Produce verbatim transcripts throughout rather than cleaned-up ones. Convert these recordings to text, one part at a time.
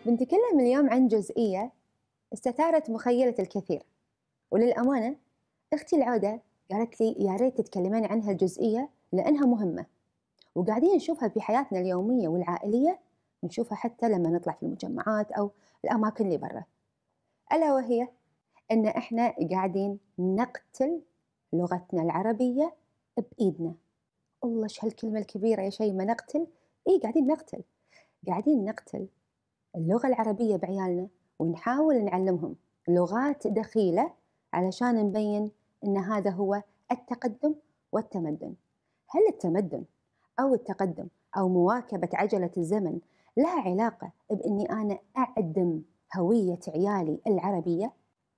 بنتكلم اليوم عن جزئية استثارت مخيلة الكثير، وللأمانة أختي العودة قالت لي يا ريت تتكلمين عن هالجزئية لأنها مهمة، وقاعدين نشوفها في حياتنا اليومية والعائلية، نشوفها حتى لما نطلع في المجمعات أو الأماكن اللي برا، ألا وهي أن إحنا قاعدين نقتل لغتنا العربية بإيدنا. الله إيش هالكلمة الكبيرة يا شيماء، نقتل؟ إيه قاعدين نقتل، قاعدين نقتل اللغة العربية بعيالنا، ونحاول نعلمهم لغات دخيلة علشان نبين أن هذا هو التقدم والتمدن. هل التمدن أو التقدم أو مواكبة عجلة الزمن لها علاقة بإني أنا أعدم هوية عيالي العربية؟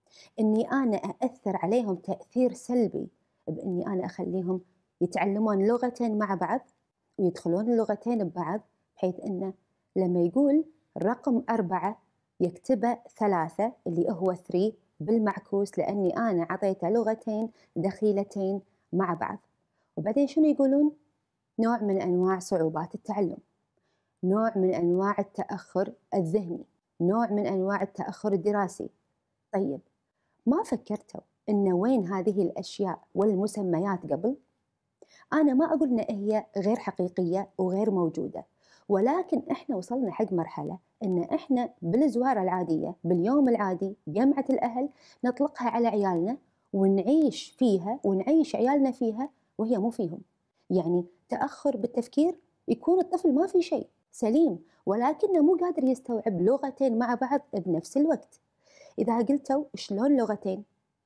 إني أنا أأثر عليهم تأثير سلبي بإني أنا أخليهم يتعلمون لغتين مع بعض ويدخلون اللغتين ببعض، بحيث أنه لما يقول رقم أربعة يكتبه ثلاثة اللي هو ثري بالمعكوس، لأني أنا عطيته لغتين دخيلتين مع بعض. وبعدين شنو يقولون؟ نوع من أنواع صعوبات التعلم، نوع من أنواع التأخر الذهني، نوع من أنواع التأخر الدراسي. طيب ما فكرتوا إن وين هذه الأشياء والمسميات قبل؟ أنا ما أقول إن هي غير حقيقية وغير موجودة، ولكن إحنا وصلنا حق مرحلة إن إحنا بالزوارة العادية باليوم العادي جمعة الأهل نطلقها على عيالنا ونعيش فيها ونعيش عيالنا فيها وهي مو فيهم. يعني تأخر بالتفكير، يكون الطفل ما في شيء سليم ولكنه مو قادر يستوعب لغتين مع بعض بنفس الوقت. إذا قلتوا شلون لغتين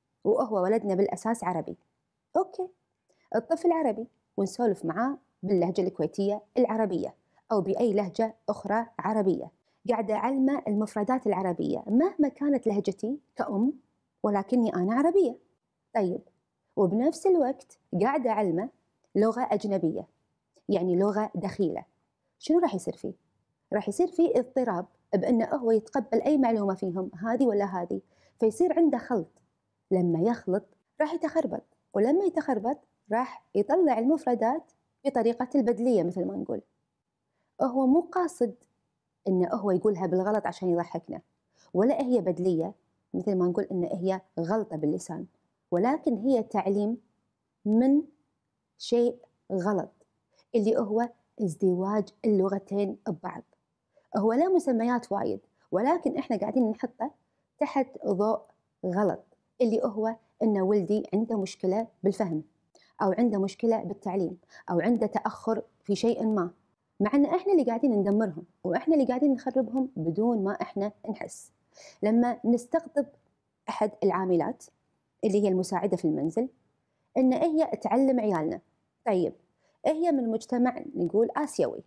وهو ولدنا بالأساس عربي، أوكي الطفل عربي ونسولف معاه باللهجة الكويتية العربية أو بأي لهجة أخرى عربية، قاعدة أعلمه المفردات العربية مهما كانت لهجتي كأم، ولكني أنا عربية. طيب وبنفس الوقت قاعدة أعلمه لغة أجنبية، يعني لغة دخيلة. شنو راح يصير فيه؟ راح يصير فيه اضطراب بأنه هو يتقبل أي معلومة فيهم هذه ولا هذه، فيصير عنده خلط. لما يخلط راح يتخربط، ولما يتخربط راح يطلع المفردات بطريقة البدلية مثل ما نقول. هو مو قاصد إنه هو يقولها بالغلط عشان يضحكنا، ولا هي بدلية مثل ما نقول إن هي غلطة باللسان، ولكن هي تعليم من شيء غلط اللي هو ازدواج اللغتين ببعض. هو له مسميات وايد، ولكن احنا قاعدين نحطه تحت ضوء غلط، اللي هو ان ولدي عنده مشكلة بالفهم او عنده مشكلة بالتعليم او عنده تأخر في شيء ما، مع ان احنا اللي قاعدين ندمرهم واحنا اللي قاعدين نخربهم بدون ما احنا نحس. لما نستقطب احد العاملات اللي هي المساعدة في المنزل ان هي تعلم عيالنا، طيب هي من مجتمع نقول آسيوي،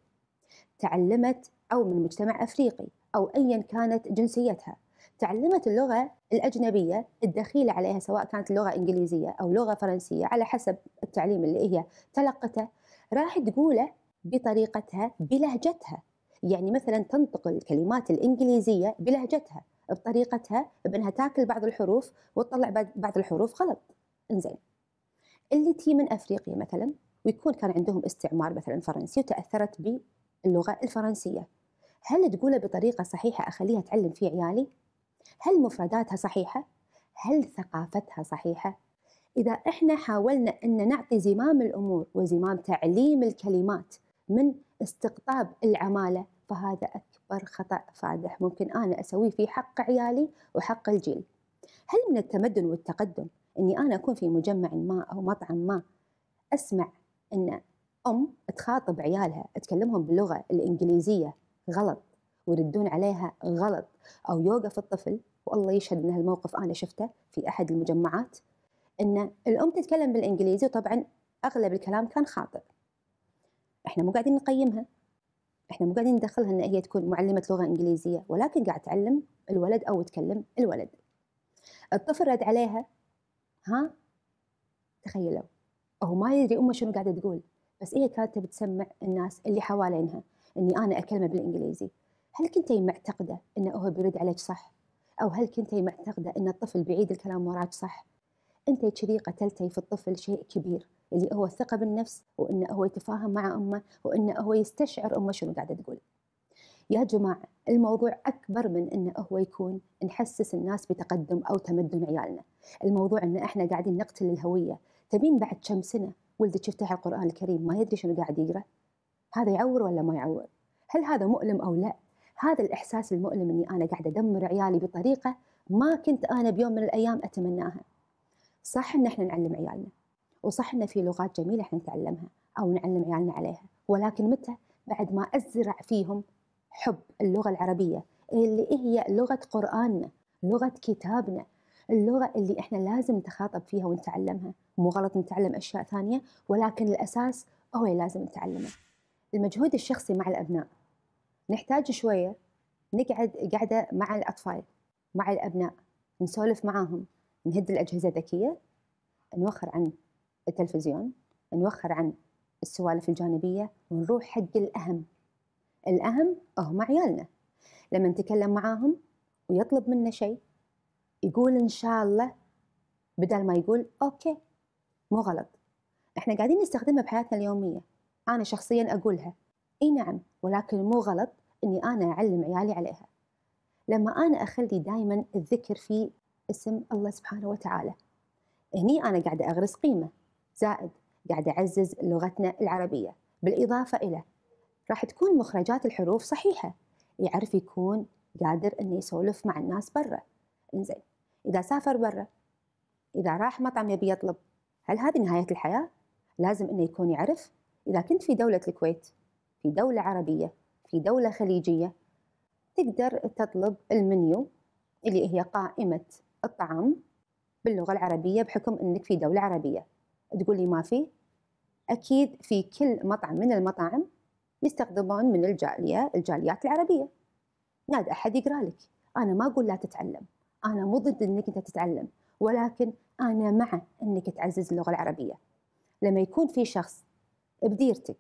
تعلمت أو من مجتمع أفريقي أو أيا كانت جنسيتها، تعلمت اللغة الأجنبية الدخيلة عليها سواء كانت لغة إنجليزية أو لغة فرنسية على حسب التعليم اللي هي تلقته، راح تقوله بطريقتها بلهجتها. يعني مثلا تنطق الكلمات الإنجليزية بلهجتها بطريقتها، بأنها تاكل بعض الحروف وتطلع بعض الحروف غلط. إنزين اللي تي من أفريقيا مثلا ويكون كان عندهم استعمار مثلا فرنسي وتأثرت باللغة الفرنسية، هل تقولها بطريقة صحيحة أخليها تعلم في عيالي؟ هل مفرداتها صحيحة؟ هل ثقافتها صحيحة؟ إذا إحنا حاولنا أن نعطي زمام الأمور وزمام تعليم الكلمات من استقطاب العمالة، فهذا أكبر خطأ فادح ممكن أنا أسويه في حق عيالي وحق الجيل. هل من التمدن والتقدم أني أنا أكون في مجمع ما أو مطعم ما أسمع أن أم تخاطب عيالها تكلمهم باللغة الإنجليزية غلط ويردون عليها غلط، أو يوقف الطفل، والله يشهد أن هالموقف أنا شفته في أحد المجمعات، أن الأم تتكلم بالإنجليزي وطبعا أغلب الكلام كان خاطئ. إحنا مو قاعدين نقيمها، إحنا مو قاعدين ندخلها أن هي تكون معلمة لغة إنجليزية، ولكن قاعد تعلم الولد أو تكلم الولد. الطفل رد عليها ها، تخيلوا هو ما يدري أمه شنو قاعدة تقول، بس هي كانت بتسمع الناس اللي حوالينها إني أنا أكلمه بالإنجليزي. هل كنتي معتقدة إنه هو بيرد عليك صح؟ أو هل كنتي معتقدة إن الطفل بيعيد الكلام وراك صح؟ أنتي كذي قتلتي في الطفل شيء كبير اللي هو الثقة بالنفس، وإنه هو يتفاهم مع أمه، وإنه هو يستشعر أمه شنو قاعدة تقول. يا جماعة الموضوع أكبر من إنه هو يكون نحسس الناس بتقدم أو تمدن عيالنا. الموضوع إن إحنا قاعدين نقتل الهوية. تبين بعد كم سنة ولدك يفتح القرآن الكريم ما يدري شنو قاعد يقرأ؟ هذا يعور ولا ما يعور؟ هل هذا مؤلم أو لا؟ هذا الإحساس المؤلم إني أنا قاعدة أدمر عيالي بطريقة ما كنت أنا بيوم من الأيام أتمناها. صح إن إحنا نعلم عيالنا، وصح إن في لغات جميلة إحنا نتعلمها أو نعلم عيالنا عليها، ولكن متى؟ بعد ما أزرع فيهم حب اللغة العربية اللي هي لغة قرآننا، لغة كتابنا، اللغة اللي إحنا لازم نتخاطب فيها ونتعلمها. مو غلط نتعلم أشياء ثانية، ولكن الأساس هو اللي لازم نتعلمه. المجهود الشخصي مع الأبناء، نحتاج شوية نقعد قاعدة مع الأطفال، مع الأبناء، نسولف معاهم، نهد الأجهزة الذكية، نوخر عن التلفزيون، نوخر عن السوالف الجانبية، ونروح حق الأهم. الأهم هم عيالنا. لما نتكلم معاهم ويطلب منا شيء يقول إن شاء الله بدل ما يقول أوكي. مو غلط، إحنا قاعدين نستخدمها بحياتنا اليومية. أنا شخصيا أقولها إي نعم، ولكن مو غلط إني أنا أعلم عيالي عليها. لما أنا أخلي دائما الذكر في اسم الله سبحانه وتعالى، هني أنا قاعدة أغرس قيمة، زائد قاعدة أعزز لغتنا العربية. بالإضافة إلى راح تكون مخرجات الحروف صحيحة، يعرف يكون قادر إنه يسولف مع الناس برا. إنزين، إذا سافر برا، إذا راح مطعم يبي يطلب، هل هذه نهاية الحياة؟ لازم إنه يكون يعرف. إذا كنت في دولة الكويت، في دولة عربية، في دولة خليجية، تقدر تطلب المنيو اللي هي قائمة الطعام باللغة العربية بحكم إنك في دولة عربية. تقول لي ما في؟ أكيد في كل مطعم من المطاعم يستخدمون من الجالية الجاليات العربية. نادى أحد يقرأ لك. أنا ما أقول لا تتعلم، أنا مو ضد إنك أنت تتعلم، ولكن أنا مع إنك تعزز اللغة العربية. لما يكون في شخص بديرتك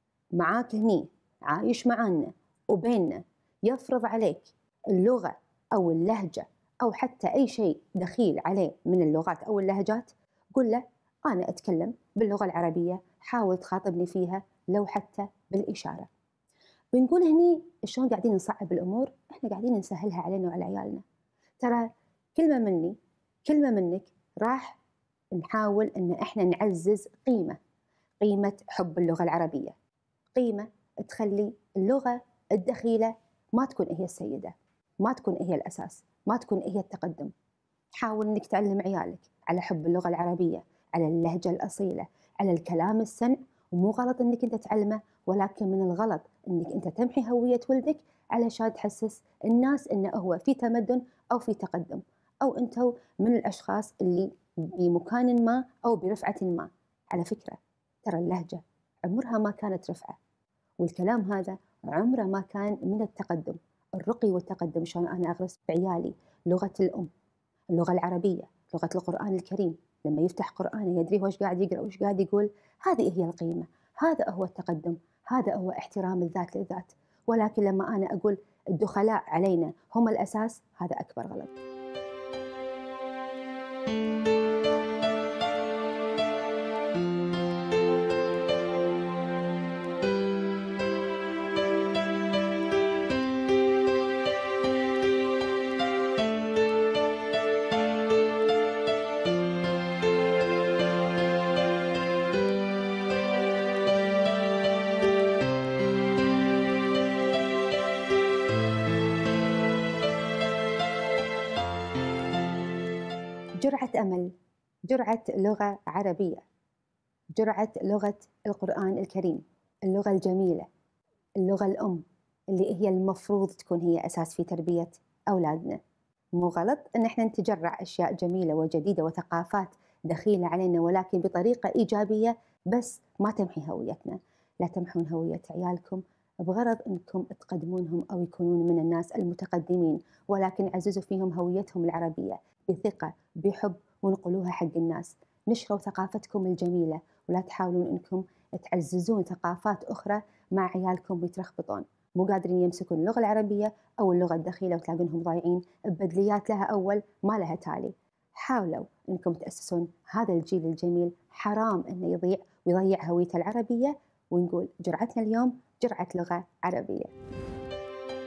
معاك هني عايش معانا وبيننا يفرض عليك اللغة أو اللهجة أو حتى أي شيء دخيل عليه من اللغات أو اللهجات، قل له أنا أتكلم باللغة العربية، حاول تخاطبني فيها لو حتى بالإشارة. بنقول هني شلون قاعدين نصعب الأمور، إحنا قاعدين نسهلها علينا وعلى عيالنا. ترى كلمة مني كلمة منك راح نحاول إن إحنا نعزز قيمة، قيمة حب اللغة العربية، قيمة تخلي اللغة الدخيلة ما تكون هي السيدة، ما تكون هي الأساس، ما تكون هي التقدم. حاول إنك تعلم عيالك على حب اللغة العربية، على اللهجة الأصيلة، على الكلام السن. ومو غلط إنك أنت تعلمه، ولكن من الغلط إنك أنت تمحي هوية ولدك علشان تحسس الناس إنه هو في تمدن أو في تقدم، أو أنتوا من الأشخاص اللي بمكان ما أو برفعة ما. على فكرة ترى اللهجة عمرها ما كانت رفعة، والكلام هذا عمره ما كان من التقدم. الرقي والتقدم شلون أنا أغرس بعيالي لغة الأم، اللغة العربية، لغة القرآن الكريم. لما يفتح قرآنه يدري هو ايش قاعد يقرأ وايش قاعد يقول. هذه هي القيمة، هذا هو التقدم، هذا هو احترام الذات للذات. ولكن لما أنا أقول الدخلاء علينا هم الأساس، هذا أكبر غلط. جرعة أمل، جرعة لغة عربية، جرعة لغة القرآن الكريم، اللغة الجميلة، اللغة الأم اللي هي المفروض تكون هي أساس في تربية أولادنا. مو غلط إن احنا نتجرع أشياء جميلة وجديدة وثقافات دخيلة علينا، ولكن بطريقة إيجابية، بس ما تمحي هويتنا. لا تمحون هوية عيالكم بغرض أنكم تقدمونهم أو يكونون من الناس المتقدمين، ولكن عززوا فيهم هويتهم العربية بثقة بحب، ونقلوها حق الناس. نشروا ثقافتكم الجميلة، ولا تحاولون أنكم تعززون ثقافات أخرى مع عيالكم ويترخبطون، مو قادرين يمسكون اللغة العربية أو اللغة الدخيلة، وتلاقونهم ضايعين ببدليات لها أول ما لها تالي. حاولوا أنكم تأسسون هذا الجيل الجميل، حرام أنه يضيع ويضيع هويته العربية. ونقول جرعتنا اليوم جرعة لغة عربية.